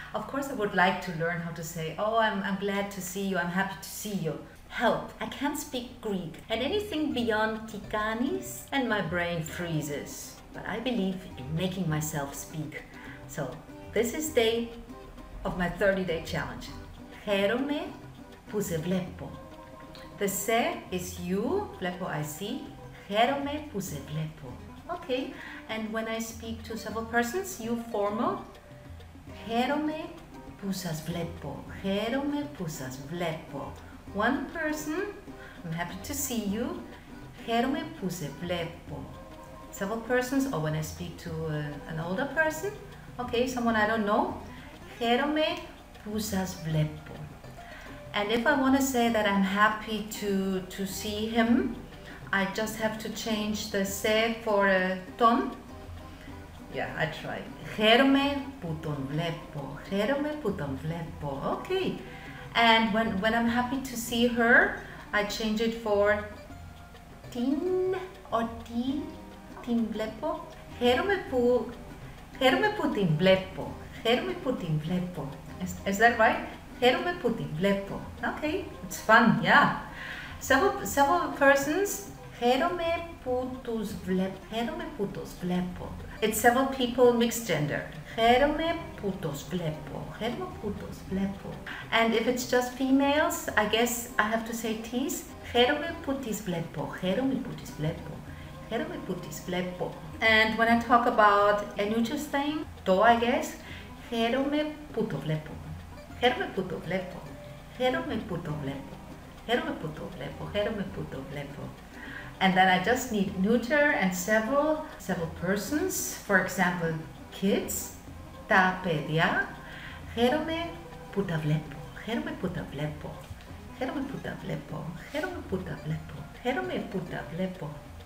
Of course, I would like to learn how to say, oh, I'm glad to see you, I'm happy to see you. Help, I can't speak Greek, and anything beyond tikanis and my brain freezes. But I believe in making myself speak. So this is day of my 30-day challenge. Χαίρομαι που σε βλέπω. The se is you, βλέπω I see. Χαίρομαι που σε βλέπω. Okay, and when I speak to several persons, you formal. Χαίρομαι που σας βλέπω. Χαίρομαι που σας βλέπω. One person, I'm happy to see you. Χαίρομαι που σε βλέπω. Several persons, or when I speak to an older person, okay, someone I don't know. Χαίρομαι που σας βλέπω. And if I want to say that I'm happy to see him, I just have to change the se for a ton. Yeah, I try. Χαίρομαι που τον βλέπω. Χαίρομαι που τον βλέπω. Okay. And when I'm happy to see her, I change it for tin or tin. Την βλέπω. Χαίρομαι που την βλέπω. Χαίρομαι που την βλέπω. Is that right? Χαίρομαι που την βλέπω. Okay, it's fun, yeah. Several persons. Χαίρομαι που τους βλέπω. Χαίρομαι που τους βλέπω. It's several people, mixed gender. Χαίρομαι που τους βλέπω. Χαίρομαι που τους βλέπω. And if it's just females, I guess I have to say τις. Χαίρομαι που τις βλέπω. Χαίρομαι που τις βλέπω. Χαίρομαι που τις βλέπω. And when I talk about a neutral thing, το I guess, χαίρομαι που το βλέπω. Χαίρομαι που το βλέπω. Χαίρομαι που το βλέπω. Χαίρομαι που το βλέπω. Χαίρομαι που το βλέπω. And then I just need neuter and several persons. For example, kids, τα παιδιά. Χαίρομαι που τα βλέπω. Χαίρομαι που τα βλέπω. Χαίρομαι που τα βλέπω. Χαίρομαι που τα βλέπω. Χαίρομαι που τα βλέπω.